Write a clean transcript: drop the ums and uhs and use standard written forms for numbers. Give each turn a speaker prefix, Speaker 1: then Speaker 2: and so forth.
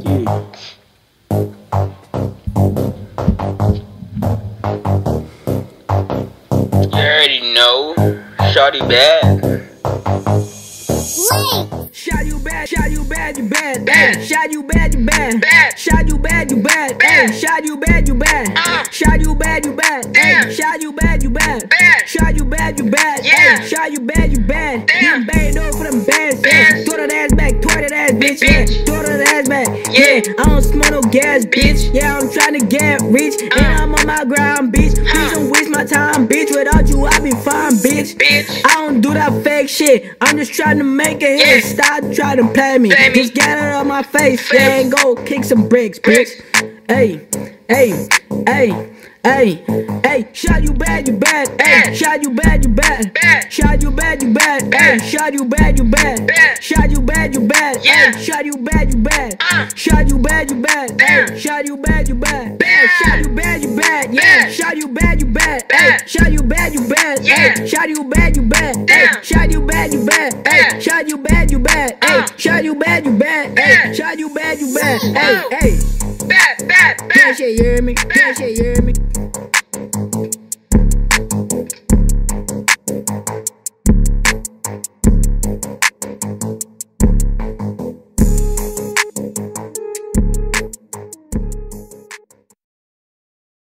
Speaker 1: You already know, Shawty bad.
Speaker 2: ShawtyUBhad, ShawtyUBhad, you bad, bad. ShawtyUBhad, you bad, bad. ShawtyUBhad, you bad, bad. ShawtyUBhad, you bad. ShawtyUBhad, you bad. ShawtyUBhad, you bad. ShawtyUBhad, you bad. ShawtyUBhad, you bad. Getting banged over for them bands, yeah. Throw that ass back, throw that ass, bitch, yeah. Throw that ass back, yeah. I don't smoke no gas, bitch. Yeah, I'm trying to get rich, and I'm on my grind, bitch. Please don't waste my time, bitch. Without you, I be fine, bitch. I don't do that fake shit. I'm just trying to make a hit. Stop trying to play me. Just get it on my face, yeah, and go kick some bricks, bitch. Hey, hey, hey. Hey, hey, ShawtyUBhad, you bad. Hey, ShawtyUBhad, you bad. ShawtyUBhad, you bad. Hey, ShawtyUBhad, you bad. ShawtyUBhad, you bad. Hey, ShawtyUBhad, you bad. ShawtyUBhad, you bad. Hey, ShawtyUBhad, you bad. ShawtyUBhad, you bad. Yeah, ShawtyUBhad, you bad. Hey, ShawtyUBhad, you bad. Hey, ShawtyUBhad, you bad. Hey, ShawtyUBhad, you bad. Hey, ShawtyUBhad, you bad. Hey, ShawtyUBhad, you bad. Hey, ShawtyUBhad, you bad. Hey, hey.
Speaker 1: Bad, bad, bad.
Speaker 2: That shit, you hear me? That shit, you hear me?